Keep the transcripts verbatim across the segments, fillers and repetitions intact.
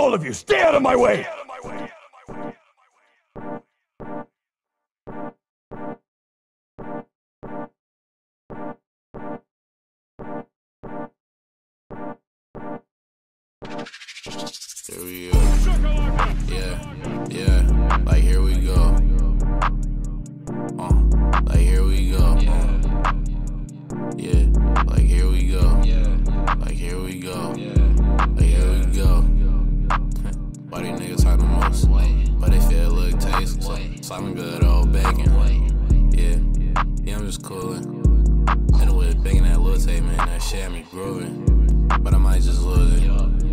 All of you, stay out of my way! Here we go. Yeah, yeah, like here we go. Uh, like here we go. Uh, yeah, like here we go. Like here we go. Like here we go. Why these niggas talk the most? But they feel look tasteless. Slapping good old bacon. Yeah, yeah, I'm just coolin'. And with bacon that little tape, man, that shit had me grooving. But I might just lose it.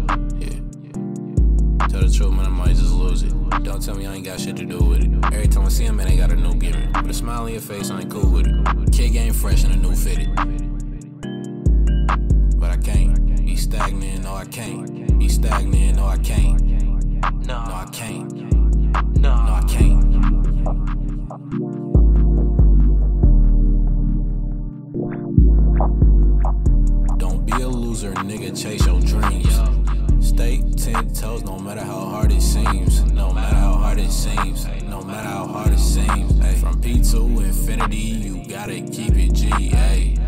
Tell the truth, man, I might just lose it. Don't tell me I ain't got shit to do with it. Every time I see him, man, they got a new gimmick. With a smile on your face, I ain't cool with it. Kid game fresh and a new fitted. But I can't be stagnant, no I can't. Be stagnant, no I can't. No, I can't. No, I can't. Don't be a loser, nigga, chase your dreams. Stay ten toes, no matter how hard it seems. No matter how hard it seems. No matter how hard it seems. Ay, from P to infinity, you gotta keep it G. Ay.